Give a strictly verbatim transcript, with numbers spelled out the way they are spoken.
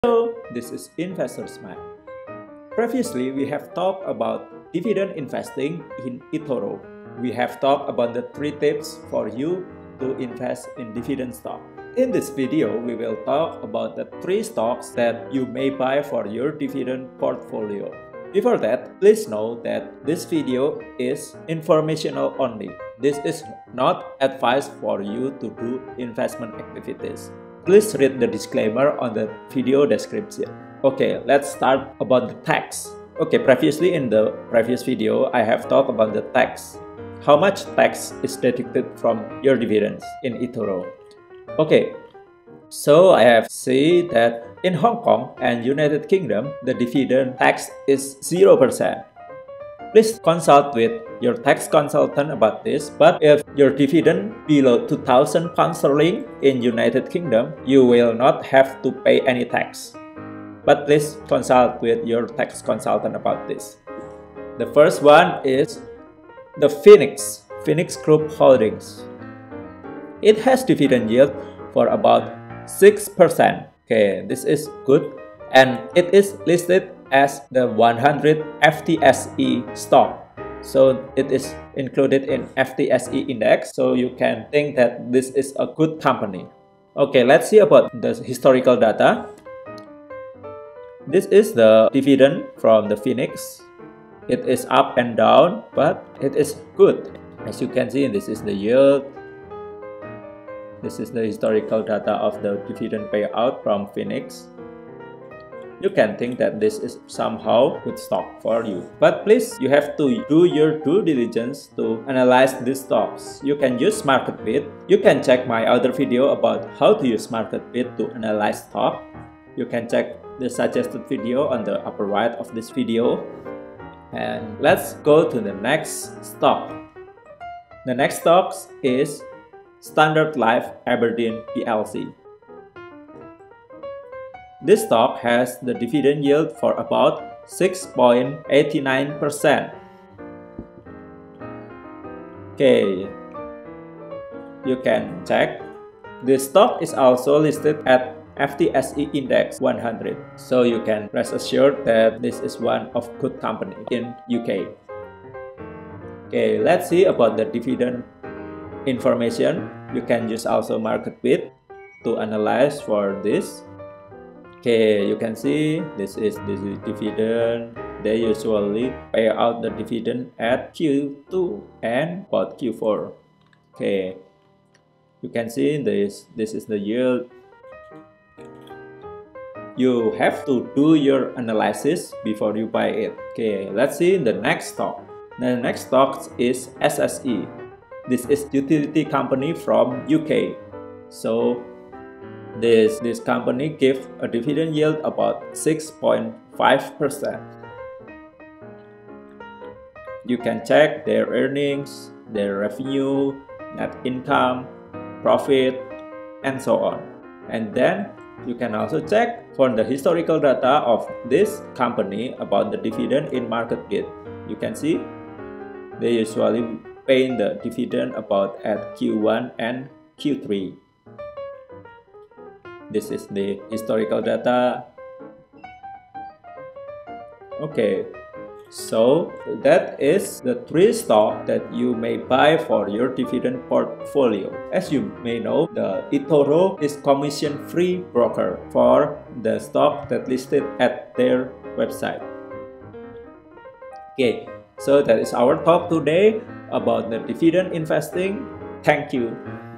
Hello, this is Investor Smile. Previously, we have talked about dividend investing in eToro. We have talked about the three tips for you to invest in dividend stock. In this video, we will talk about the three stocks that you may buy for your dividend portfolio. Before that, please know that this video is informational only. This is not advice for you to do investment activities. Please read the disclaimer on the video description. Okay, let's start about the tax. Okay, previously in the previous video, I have talked about the tax. How much tax is deducted from your dividends in eToro? Okay, so I have seen that in Hong Kong and United Kingdom, the dividend tax is zero percent. Please consult with your tax consultant about this, but if your dividend below two thousand pounds sterling in United Kingdom, you will not have to pay any tax. But please consult with your tax consultant about this. The first one is the Phoenix, Phoenix Group Holdings. It has dividend yield for about six percent. Okay, this is good, and it is listed as the one hundred F T S E stock. So it is included in F T S E index, so you can think that this is a good company. Okay, let's see about the historical data. This is the dividend from the Phoenix. It is up and down, but it is good. As you can see, this is the yield. This is the historical data of the dividend payout from Phoenix. You can think that this is somehow good stock for you. But please, you have to do your due diligence to analyze these stocks. You can use MarketBit. You can check my other video about how to use MarketBit to analyze stock. You can check the suggested video on the upper right of this video. And let's go to the next stock. The next stock is Standard Life Aberdeen P L C. This stock has the dividend yield for about six point eight nine percent. Okay, you can check. This stock is also listed at F T S E Index one hundred, so you can rest assured that this is one of good company in U K. Okay, let's see about the dividend information. You can use also MarketBit to analyze for this. Okay, you can see this is the dividend. They usually pay out the dividend at Q two and about Q four. Okay, you can see this. This is the yield. You have to do your analysis before you buy it. Okay, let's see the next stock. The next stock is S S E. This is utility company from U K. So This, this company gives a dividend yield about six point five percent. You can check their earnings, their revenue, net income, profit, and so on. And then you can also check for the historical data of this company about the dividend in MarketBit. You can see they usually pay the dividend about at Q one and Q three. This is the historical data. Okay, so that is the three stocks that you may buy for your dividend portfolio. As you may know, the eToro is commission-free broker for the stock that listed at their website. Okay, so that is our talk today about the dividend investing. Thank you.